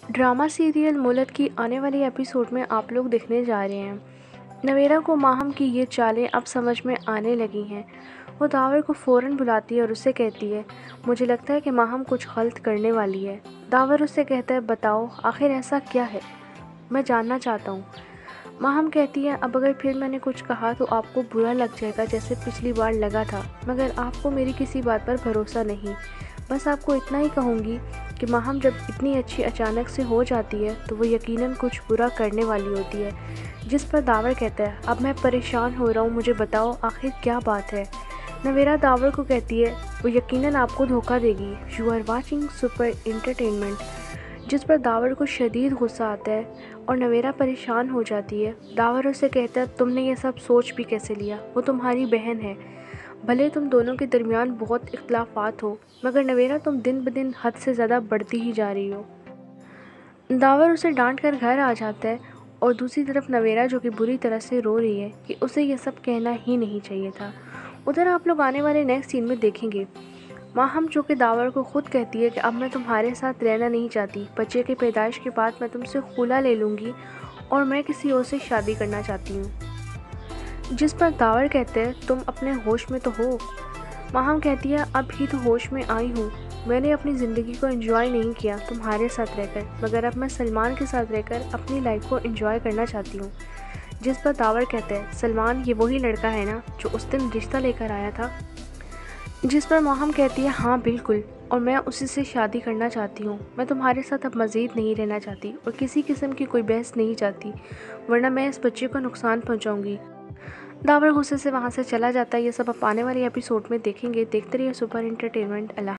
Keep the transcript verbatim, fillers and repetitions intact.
Drama serial मुल्क की आने वाली एपिसोड में आप लोग देखने जा रहे हैं। नवेरा को माहम की ये चालें अब समझ में आने लगी हैं। वो दावर को फ़ौरन बुलाती है और उससे कहती है, मुझे लगता है कि माहम कुछ गलत करने वाली है। दावर उससे कहता है, बताओ आखिर ऐसा क्या है, मैं जानना चाहता हूँ। माहम कहती है, अब अगर फिर मैंने कुछ कहा तो आपको बुरा लग जाएगा जैसे पिछली बार लगा था, मगर आपको मेरी किसी बात पर भरोसा नहीं। बस आपको इतना ही कहूँगी कि माहम जब इतनी अच्छी अचानक से हो जाती है तो वो यकीनन कुछ बुरा करने वाली होती है। जिस पर दावर कहता है, अब मैं परेशान हो रहा हूँ, मुझे बताओ आखिर क्या बात है। नवेरा दावर को कहती है, वो यकीनन आपको धोखा देगी। You are watching super entertainment. जिस पर दावर को शदीद गुस्सा आता है और नवेरा परेशान हो जाती है। दावर उससे कहता है, तुमने ये सब सोच भी कैसे लिया, वो तुम्हारी बहन है। भले तुम दोनों के दरमियान बहुत इख्तलाफात हो, मगर नवेरा तुम दिन ब दिन हद से ज़्यादा बढ़ती ही जा रही हो। दावर उसे डांट कर घर आ जाता है और दूसरी तरफ नवेरा जो कि बुरी तरह से रो रही है कि उसे यह सब कहना ही नहीं चाहिए था। उधर आप लोग आने वाले नेक्स्ट सीन में देखेंगे माहम जो कि दावर को खुद कहती है कि अब मैं तुम्हारे साथ रहना नहीं चाहती, बच्चे की पैदाइश के बाद मैं तुमसे खुला ले लूँगी और मैं किसी और से शादी करना चाहती हूँ। जिस पर दावर कहते हैं, तुम अपने होश में तो हो। माहम कहती है, अब ही तो होश में आई हूँ, मैंने अपनी ज़िंदगी को एंजॉय नहीं किया तुम्हारे साथ रहकर, मगर अब मैं सलमान के साथ रहकर अपनी लाइफ को एंजॉय करना चाहती हूँ। जिस पर दावर कहते हैं, सलमान ये वही लड़का है ना जो उस दिन रिश्ता लेकर आया था। जिस पर माहम कहती है, हाँ बिल्कुल, और मैं उसी से शादी करना चाहती हूँ। मैं तुम्हारे साथ अब मज़ीद नहीं रहना चाहती और किसी किस्म की कोई बहस नहीं चाहती, वरना मैं इस बच्चे को नुकसान पहुँचाऊँगी। दावर गुस्से से वहाँ से चला जाता है। ये सब आप आने वाले एपिसोड में देखेंगे। देखते रहिए सुपर एंटरटेनमेंट। अल्लाह।